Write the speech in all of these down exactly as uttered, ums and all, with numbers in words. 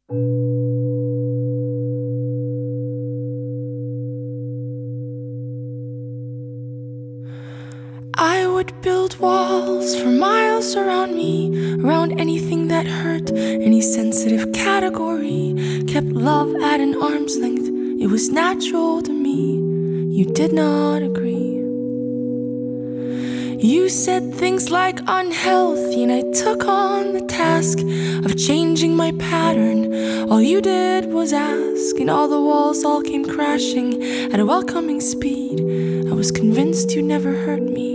I would build walls for miles around me, around anything that hurt, any sensitive category. Kept love at an arm's length, it was natural to me. You did not agree. You said things like unhealthy, and I took on the task of changing my pattern. All you did was ask, and all the walls all came crashing at a welcoming speed. I was convinced you'd never hurt me.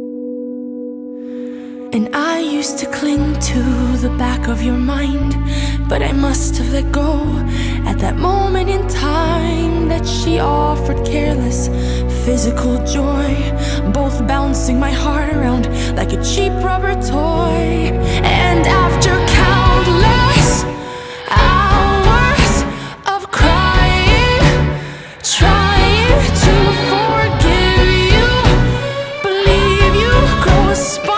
And I used to cling to the back of your mind, but I must have let go at that moment in time that she offered careless physical joy, both bouncing my heart around like a cheap rubber toy. And after countless hours of crying, trying to forgive you, believe you, grow a spine,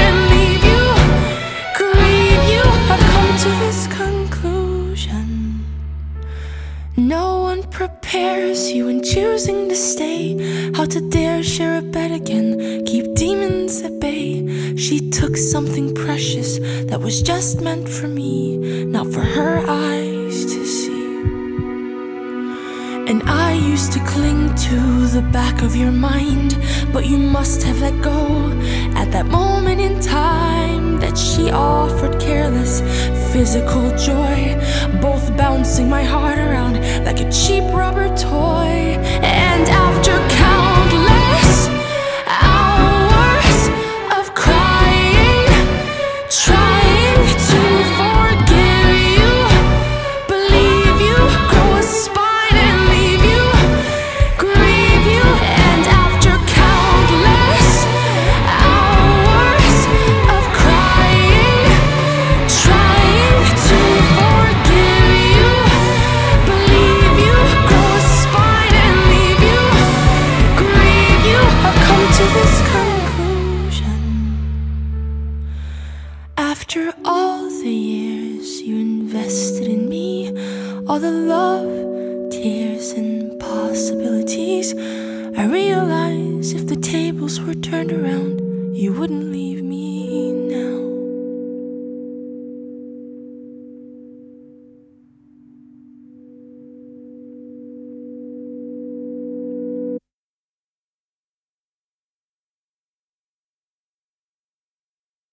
to this conclusion. No one prepares you in choosing to stay. How to dare share a bed again, keep demons at bay. She took something precious that was just meant for me, not for her eyes to see. And I used to cling to the back of your mind, but you must have let go at that moment in time that she offered careless physical joy, both bouncing my heart around like a cheap rubber toy. And after countless hours of crying, trying to forgive you, believe you, grow a spine and leave you, grieve you. And after countless hours of crying, trying to forgive you, believe you, grow a spine and leave you, grieve you, I've come to this conclusion. After all the years you invested in me, all the love, tears, and possibilities, I realize if the tables were turned around, you wouldn't